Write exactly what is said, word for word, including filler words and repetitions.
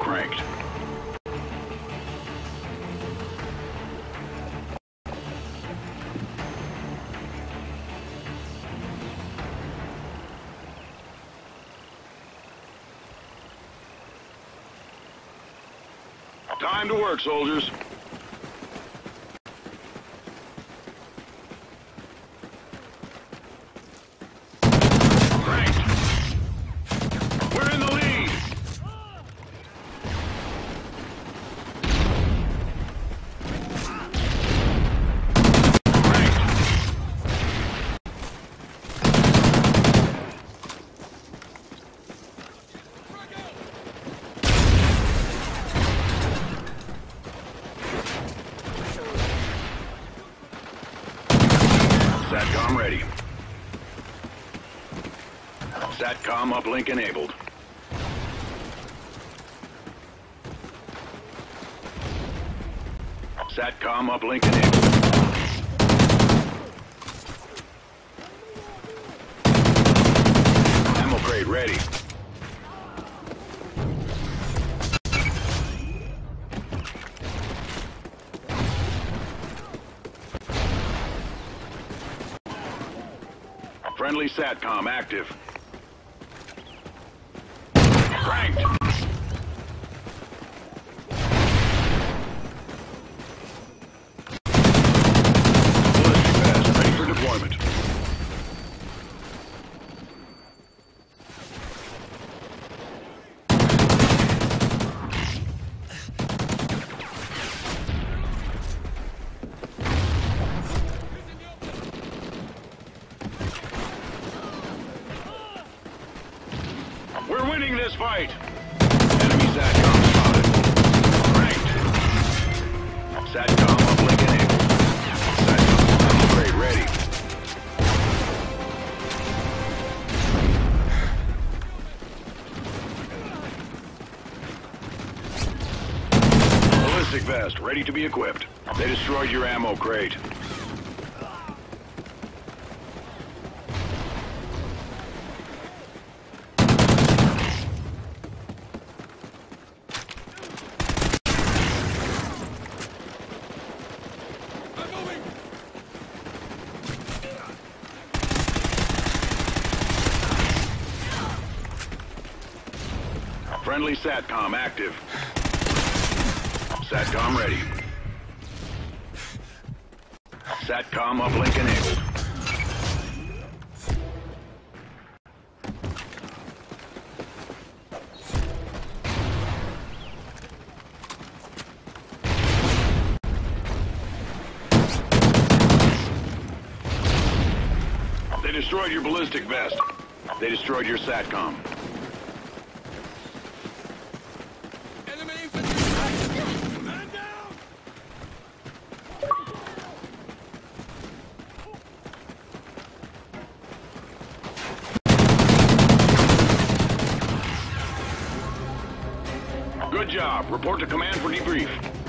cranked. Time to work, soldiers. Cranked. We're in the lead. Cranked. SATCOM ready. SATCOM uplink enabled. SATCOM uplink enabled. Ammo crate ready. Friendly SATCOM active. Cranked. Ballistic vest ready for deployment. We're winning this fight! Enemy SATCOM spotted. Cranked. SATCOM uplink enabled. SATCOM upgrade ready. Ballistic vest ready to be equipped. They destroyed your ammo crate. Friendly SATCOM active. SATCOM ready. SATCOM uplink enabled. They destroyed your ballistic vest. They destroyed your SATCOM. Good job. Report to command for debrief.